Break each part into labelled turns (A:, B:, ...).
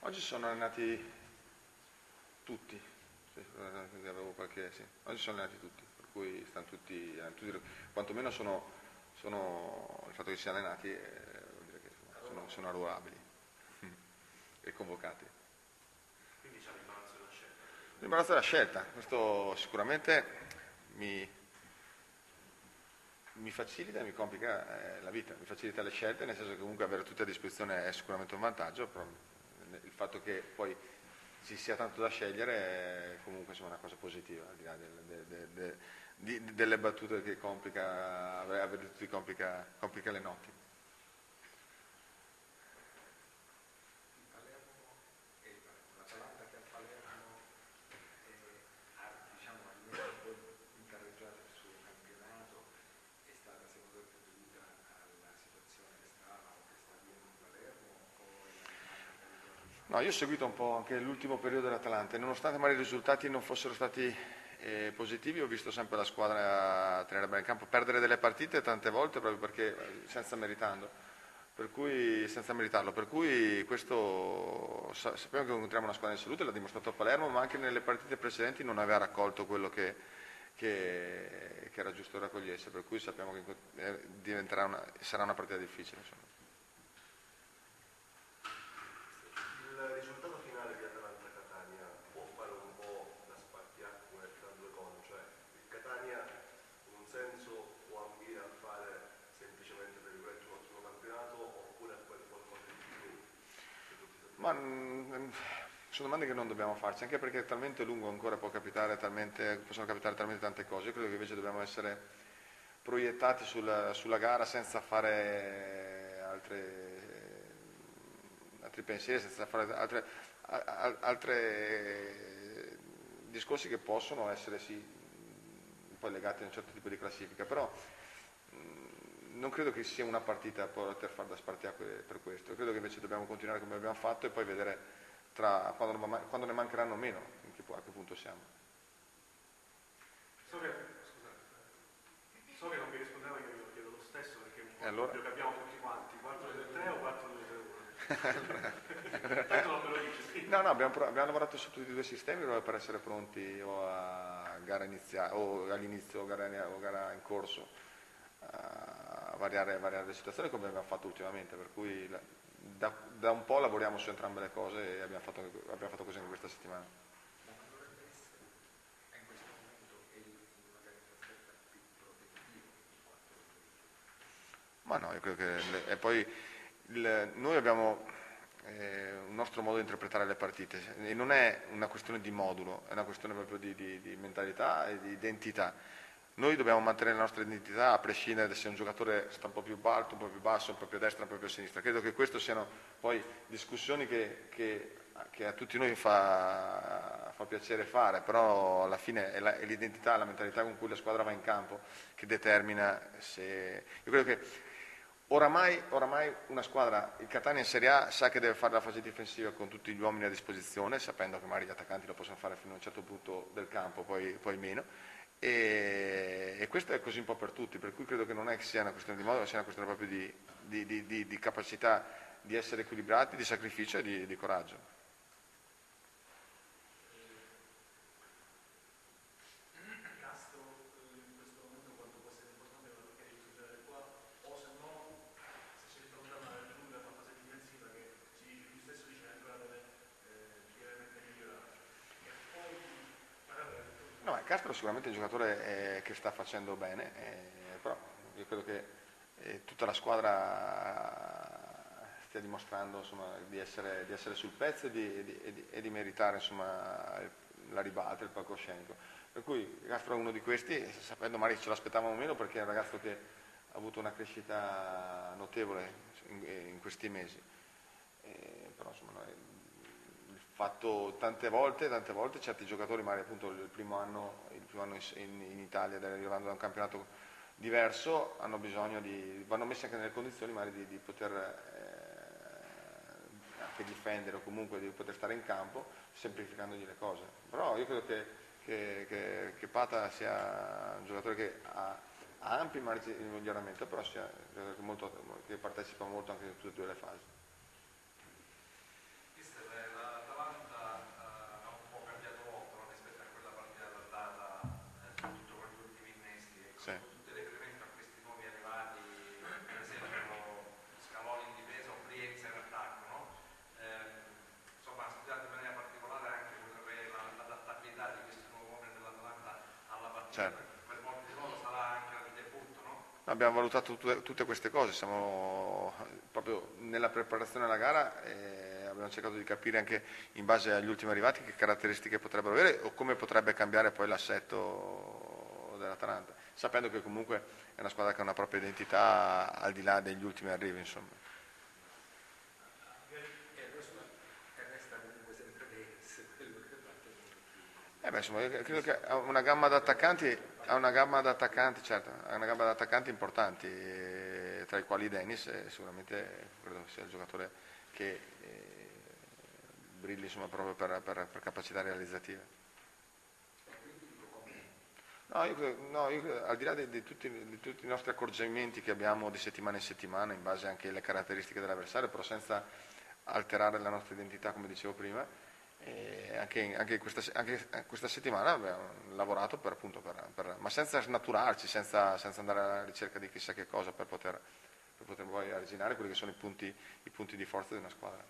A: Oggi sono allenati tutti, sì, avevo qualche, sì. Oggi sono allenati tutti, per cui stanno tutti, quantomeno il fatto che siano allenati vuol dire che sono arruolabili e convocati.
B: Quindi c'è l'imbarazzo della scelta.
A: L'imbarazzo della scelta, questo sicuramente mi facilita e mi complica la vita, mi facilita le scelte, nel senso che comunque avere tutte a disposizione è sicuramente un vantaggio, però il fatto che poi ci sia tanto da scegliere è comunque insomma, una cosa positiva, al di là delle battute che complica, avere tutti complica le notti.
C: L'Atalanta che a Palermo ha diciamo, almeno un po' incarreggiato il suo campionato, è stata secondo te dovuta alla situazione che stava o che sta vivendo Palermo o è l'Atalanta che ha ritrovato?
A: No, io ho seguito un po' anche l'ultimo periodo dell'Atalanta e nonostante magari i risultati non fossero stati positivi, ho visto sempre la squadra tenere bene in campo, perdere delle partite tante volte proprio perché senza meritarlo, per cui questo sappiamo che incontriamo una squadra in salute, l'ha dimostrato a Palermo, ma anche nelle partite precedenti non aveva raccolto quello che era giusto raccogliesse, per cui sappiamo che sarà una partita difficile. Insomma.
B: Il risultato finale di Atalanta-Catania può fare un po' da spartiacque tra due cose, cioè il Catania in un senso può ambire a fare semplicemente per virgolette un ottimo campionato oppure a fare qualcosa di più che tutti
A: Ma
B: sappiamo.
A: sono domande che non dobbiamo farci, anche perché è talmente lungo ancora possono capitare talmente tante cose. Io credo che invece dobbiamo essere proiettati sulla gara senza fare altri pensieri, senza fare altre discorsi che possono essere sì, poi legati a un certo tipo di classifica, però non credo che sia una partita a poter fare da spartiacque per questo, credo che invece dobbiamo continuare come abbiamo fatto e poi vedere quando ne mancheranno meno, a che punto siamo.
B: So che non mi rispondeva, io glielo chiedo lo stesso perché è un po'
A: E
B: il
A: allora?
B: dubbio che abbiamo tutti quanti, 4-2-3 o 4-2-3-1? Tanto non me lo dice, sì.
A: No, abbiamo lavorato su tutti e due i sistemi proprio per essere pronti o a gara iniziale o all'inizio o gara in corso a variare le situazioni come abbiamo fatto ultimamente, per cui da un po' lavoriamo su entrambe le cose e abbiamo fatto così anche questa settimana.
C: Ma non dovrebbe essere in questo momento magari in trasferta più protettivo il 4-2-3?
A: Ma no, io credo che e poi noi abbiamo un nostro modo di interpretare le partite e non è una questione di modulo, è una questione proprio di mentalità e di identità. Noi dobbiamo mantenere la nostra identità a prescindere da se un giocatore sta un po' più alto, un po' più basso, un po' più a destra, un po' più a sinistra. Credo che queste siano poi discussioni che a tutti noi fa piacere fare, però alla fine è l'identità, la mentalità con cui la squadra va in campo che determina se. Io credo che oramai una squadra, il Catania in Serie A, sa che deve fare la fase difensiva con tutti gli uomini a disposizione, sapendo che magari gli attaccanti lo possono fare fino a un certo punto del campo, poi meno. E questo è così un po' per tutti, per cui credo che non è che sia una questione di modo, ma sia una questione proprio di capacità di essere equilibrati, di sacrificio e di coraggio.
B: Castro in questo momento quanto può essere importante quello che devi succedere qua o se no se c'è il problema del lungo una fase difensiva che lui stesso dice che ancora deve migliorare e poi magari
A: No, Castro è sicuramente un giocatore che sta facendo bene, però io credo che tutta la squadra stia dimostrando insomma, di essere sul pezzo e di meritare insomma, la ribalta, il palcoscenico. Per cui Castro è uno di questi, sapendo magari ce l'aspettavamo meno perché è un ragazzo che ha avuto una crescita notevole in questi mesi. Però insomma, il fatto tante volte certi giocatori magari appunto il primo anno in Italia arrivando da un campionato diverso vanno messi anche nelle condizioni magari di poter anche difendere o comunque di poter stare in campo semplificandogli le cose. Però io credo che Pata sia un giocatore che ha ampi margini di miglioramento, però sia un giocatore che partecipa molto anche in tutte e due le fasi.
B: questa è
A: certo.
C: Per molti di loro sarà anche il debutto, no?
A: Abbiamo valutato tutte queste cose, siamo proprio nella preparazione alla gara e abbiamo cercato di capire anche in base agli ultimi arrivati che caratteristiche potrebbero avere o come potrebbe cambiare poi l'assetto dell'Atalanta, sapendo che comunque è una squadra che ha una propria identità al di là degli ultimi arrivi, insomma.
C: E resta comunque sempre Davis, quello che batte molto
A: Beh, insomma, io credo che ha una gamma di attaccanti, certo, ha una gamma di attaccanti importanti, tra i quali Dennis, sicuramente credo sia il giocatore che brilli insomma, proprio per capacità realizzative. No, al di là di tutti i nostri accorgimenti che abbiamo di settimana in settimana, in base anche alle caratteristiche dell'avversario, però senza alterare la nostra identità, come dicevo prima, e anche questa settimana abbiamo lavorato appunto ma senza snaturarci, senza andare alla ricerca di chissà che cosa per poter poi arginare quelli che sono i punti di forza di una squadra.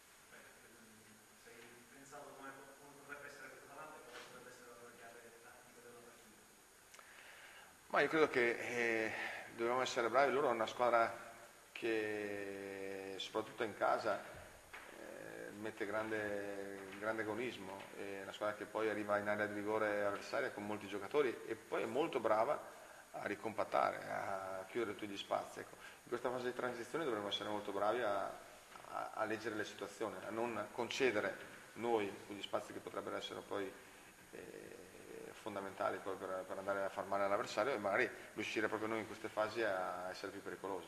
D: Se hai pensato come potrebbe essere questa Atalanta e come potrebbe essere la chiave tattica della partita?
A: Ma io credo che dobbiamo essere bravi, loro è una squadra che soprattutto in casa mette grande agonismo, è una squadra che poi arriva in area di rigore avversaria con molti giocatori e poi è molto brava a ricompattare, a chiudere tutti gli spazi. Ecco. In questa fase di transizione dovremmo essere molto bravi a leggere le situazioni, a non concedere noi quegli spazi che potrebbero essere poi fondamentali poi per andare a far male all'avversario e magari riuscire proprio noi in queste fasi a essere più pericolosi.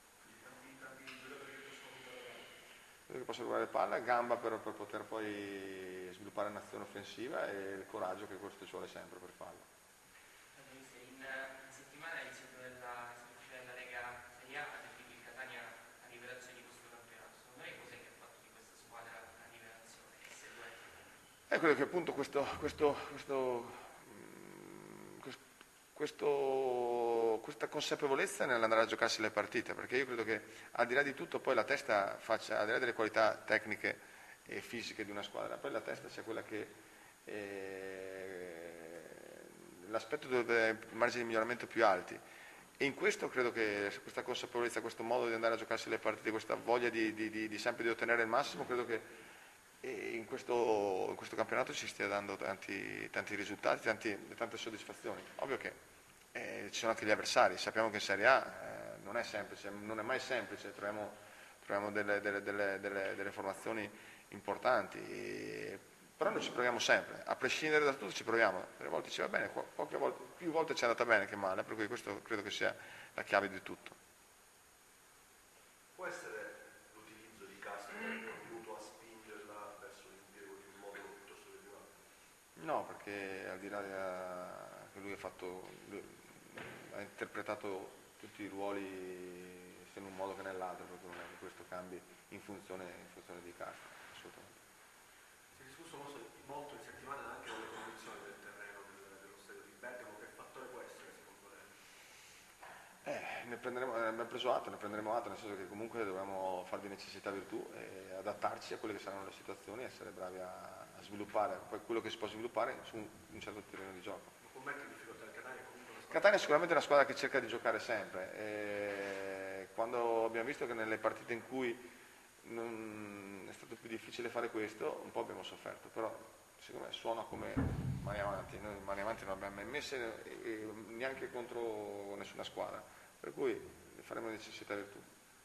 A: Quello che possa rubare palla, gamba per poter poi sviluppare un'azione offensiva e il coraggio che questo ci vuole sempre per farlo.
E: In settimana è iniziato nella semifinale della Lega Serie A, ha definito il Catania a rivelazione di questo campionato. Secondo lei cos'è che ha fatto di questa squadra a rivelazione? E se lo è?
A: È quello che appunto questa consapevolezza nell'andare a giocarsi le partite, perché io credo che al di là di tutto poi la testa faccia, al di là delle qualità tecniche e fisiche di una squadra, poi la testa sia quella che l'aspetto dove i margini di miglioramento più alti. E in questo credo che questa consapevolezza, questo modo di andare a giocarsi le partite, questa voglia di sempre di ottenere il massimo, credo che in questo campionato ci stia dando tanti risultati, tante soddisfazioni. Ovvio che ci sono anche gli avversari, sappiamo che in Serie A non è semplice, non è mai semplice, troviamo delle formazioni importanti, però noi ci proviamo sempre, a prescindere da tutto ci proviamo, delle volte ci va bene, più volte ci è andata bene che male, per cui questo credo che sia la chiave di tutto.
B: Può essere l'utilizzo di Castro aiuto a spingerla verso l'impiego di un modo piuttosto che di un altro?
A: No, perché al di là che lui ha interpretato tutti i ruoli sia in un modo che nell'altro, proprio non è che questo cambi in funzione di Castro, assolutamente.
D: Si è discusso molto in settimana anche delle condizioni del terreno dello stadio di Bergamo, che fattore può essere secondo lei?
A: Abbiamo preso atto, ne prenderemo atto, nel senso che comunque dobbiamo far di necessità virtù e adattarci a quelle che saranno le situazioni e essere bravi a sviluppare poi quello che si può sviluppare su un certo terreno di gioco.
D: Ma può mettere in difficoltà il Catania comunque una squadra?
A: Catania è sicuramente una squadra che cerca di giocare sempre. E quando abbiamo visto che nelle partite in cui è stato più difficile fare questo, un po' abbiamo sofferto, però secondo me suona come mani avanti, noi mani avanti non abbiamo mai messe neanche contro nessuna squadra, per cui faremo necessità virtù.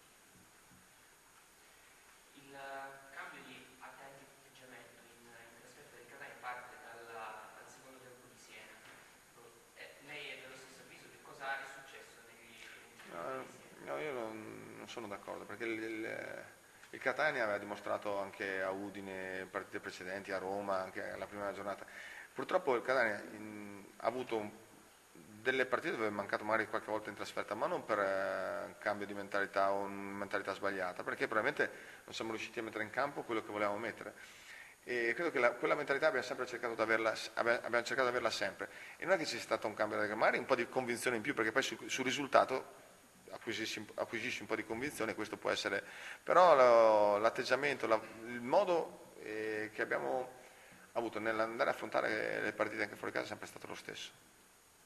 E: Il cambio di atteggiamento in trasferta del Catania parte dal secondo tempo di Siena. Lei è dello stesso avviso? Che cosa è successo negli ultimi tempi di Siena?
A: No, io non sono d'accordo, perché il Catania aveva dimostrato anche a Udine, in partite precedenti, a Roma, anche alla prima giornata. Purtroppo il Catania ha avuto delle partite dove è mancato magari qualche volta in trasferta, ma non per un cambio di mentalità o una mentalità sbagliata, perché probabilmente non siamo riusciti a mettere in campo quello che volevamo mettere. E credo che quella mentalità abbiamo sempre cercato di averla sempre. E non è che ci sia stato un cambio, magari un po' di convinzione in più, perché poi sul risultato acquisisci un po' di convinzione, e questo può essere, però l'atteggiamento, il modo che abbiamo avuto nell'andare a affrontare le partite anche fuori casa è sempre stato lo stesso.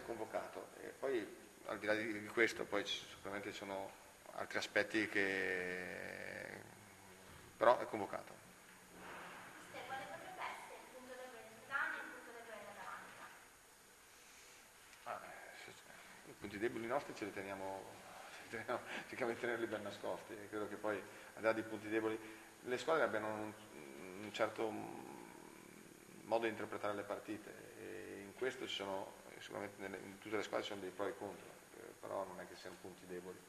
A: convocato. E poi al di là di questo poi sicuramente ci sono altri aspetti che però è convocato.
F: Quale potrebbe essere il punto debole del Catania e il punto debole dell'Atalanta?
A: I punti deboli nostri cerchiamo di tenerli ben nascosti, e credo che poi al di là dei punti deboli le squadre abbiano un certo modo di interpretare le partite, e in questo ci sono sicuramente in tutte le squadre ci sono dei pro e contro, però non è che siano punti deboli.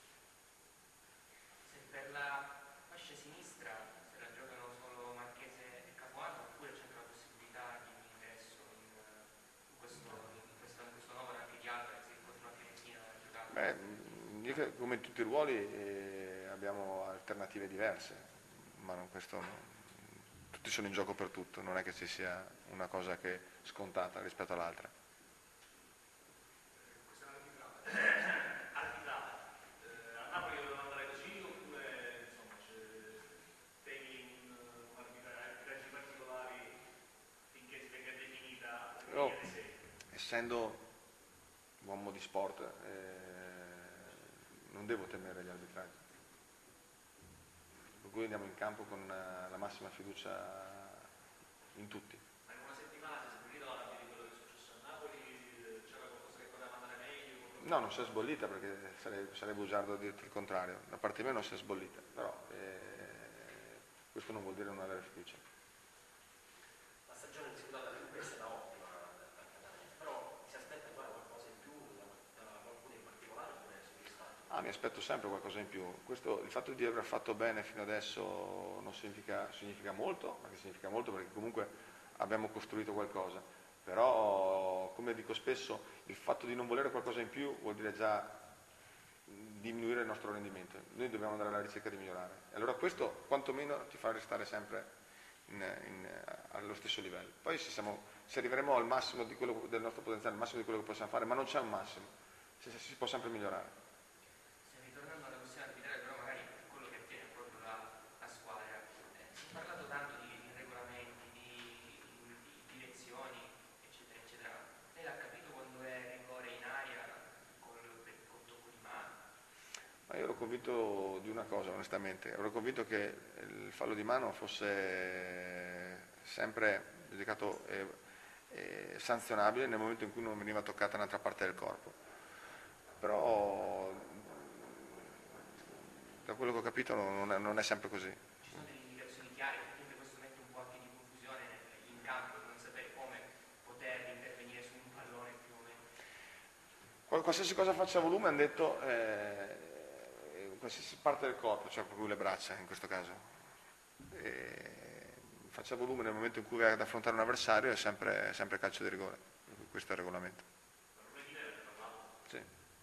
E: Se per la fascia sinistra se la giocano solo Marchese e Capuano, oppure c'è la possibilità di un ingresso in questo numero anche di Alvarez che continua a Fiorentina a giocare?
A: Come in tutti i ruoli abbiamo alternative diverse, ma tutti sono in gioco per tutto, non è che ci sia una cosa che è scontata rispetto all'altra.
G: A Napoli doveva andare così oppure insomma temi arbitraggi particolari finché si venga definita
A: Io, essendo uomo di sport, non devo temere gli arbitraggi, per cui andiamo in campo con la massima fiducia in tutti.
G: Ma in una settimana si è sentito l'arbitro di quello che è successo a Napoli, c'era qualcosa che poteva andare meglio?
A: No, non si è sbollita, perché sarebbe bugiardo dirti il contrario, da parte mia non si è sbollita, però questo non vuol dire non avere fiducia.
H: La stagione disputata per questa è ottima per Catania, però si aspetta ancora qualcosa in più da qualcuno in particolare oppure è soddisfatto?
A: Mi aspetto sempre qualcosa in più. Il fatto di aver fatto bene fino adesso non significa molto, ma che significa molto perché comunque abbiamo costruito qualcosa. Però, come dico spesso, il fatto di non volere qualcosa in più vuol dire già diminuire il nostro rendimento. Noi dobbiamo andare alla ricerca di migliorare. E allora questo quantomeno ti fa restare sempre allo stesso livello. Poi se arriveremo al massimo del nostro potenziale, al massimo di quello che possiamo fare, ma non c'è un massimo, si può sempre migliorare.
E: Ritornando alla questione arbitrale, però magari quello che attiene proprio la squadra, si è parlato tanto di regolamenti, di direzioni, eccetera, eccetera. Lei l'ha capito quando è rigore in aria col tocco di mano?
A: Ma io ero convinto di una cosa, onestamente, ero convinto che il fallo di mano fosse sempre giudicato sanzionabile nel momento in cui non veniva toccata un'altra parte del corpo. Però da quello che ho capito non è sempre così.
E: Ci sono delle indicazioni chiare, perché questo mette un po' anche di confusione in campo, non sapere come poter intervenire su un pallone più o meno.
A: Qualsiasi cosa faccia volume, hanno detto, qualsiasi parte del corpo, cioè proprio le braccia in questo caso, faccia volume nel momento in cui vai ad affrontare un avversario è sempre calcio di rigore. Questo è il regolamento. Sì.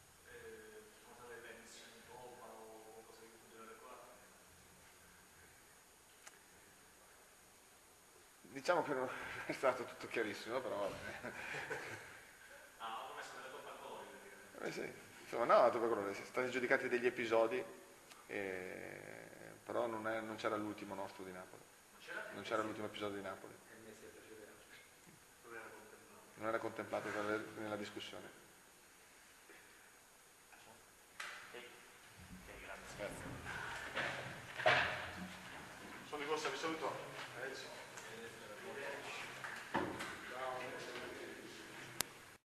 A: Diciamo che non è stato tutto chiarissimo, però va bene.
G: Hanno messo delle colpe al volo,
A: Sì. Insomma, no, sono stati giudicati degli episodi, però non c'era l'ultimo nostro di Napoli. Non c'era l'ultimo episodio di Napoli. Non era contemplato nella discussione.
B: Grazie. Sono di corsa, vi saluto.